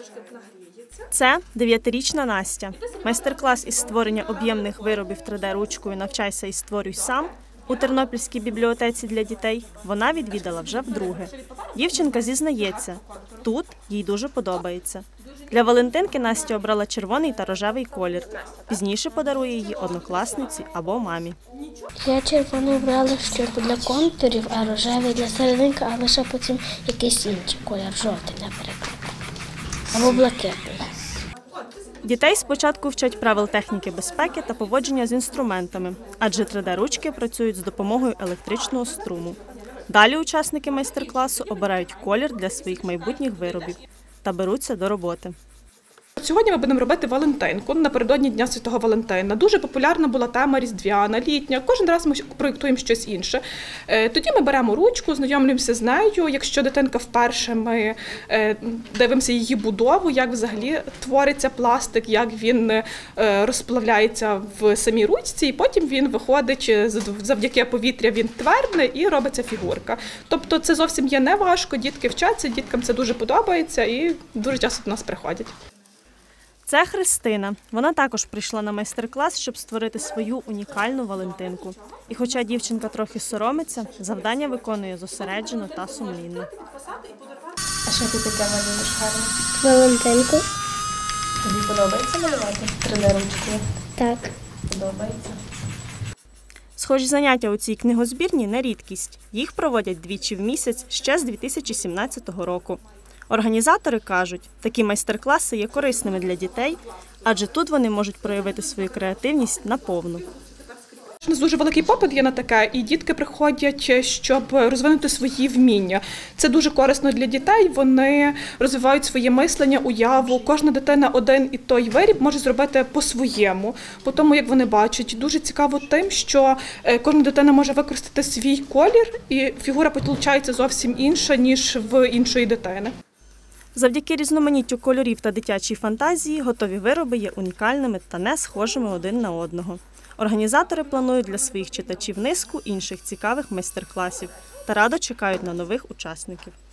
Це 9-річна Настя. Майстер-клас із створення об'ємних виробів 3D-ручкою «Навчайся і створюй сам» у Тернопільській бібліотеці для дітей вона відвідала вже вдруге. Дівчинка зізнається, тут їй дуже подобається. Для Валентинки Настя обрала червоний та рожевий колір. Пізніше подарує її однокласниці або мамі. Я червоний брала, щоб для контурів, а рожевий для серединки, а лише потім якийсь інший колір, жовтий, наприклад, або блакитний. Дітей спочатку вчать правил техніки безпеки та поводження з інструментами, адже 3D-ручки працюють з допомогою електричного струму. Далі учасники майстер-класу обирають колір для своїх майбутніх виробів та беруться до роботи. Сьогодні ми будемо робити Валентинку напередодні Дня Святого Валентина. Дуже популярна була тема різдвяна, літня. Кожен раз ми проєктуємо щось інше. Тоді ми беремо ручку, знайомлюємося з нею. Якщо дитинка вперше, ми дивимося її будову, як взагалі твориться пластик, як він розплавляється в самій ручці, і потім він виходить, завдяки повітря він твердне і робиться фігурка. Тобто це зовсім є не важко, дітки вчаться, діткам це дуже подобається і дуже часто до нас приходять. Це Христина. Вона також прийшла на майстер-клас, щоб створити свою унікальну Валентинку. І хоча дівчинка трохи соромиться, завдання виконує зосереджено та сумлінно. А що ти таке малюєш гарно? Валентинку? Тобі подобається малювати 3D-ручкою? Так. Подобається. Схожі заняття у цій книгозбірні – не рідкість. Їх проводять двічі в місяць ще з 2017 року. Організатори кажуть, такі майстер-класи є корисними для дітей, адже тут вони можуть проявити свою креативність наповну. У нас дуже великий попит є на таке, і дітки приходять, щоб розвинути свої вміння. Це дуже корисно для дітей, вони розвивають своє мислення, уяву. Кожна дитина один і той виріб може зробити по-своєму, по тому, як вони бачать. Дуже цікаво тим, що кожна дитина може використати свій колір, і фігура виходить зовсім інша, ніж в іншої дитини. Завдяки різноманіттю кольорів та дитячій фантазії готові вироби є унікальними та не схожими один на одного. Організатори планують для своїх читачів низку інших цікавих майстер-класів та радо чекають на нових учасників.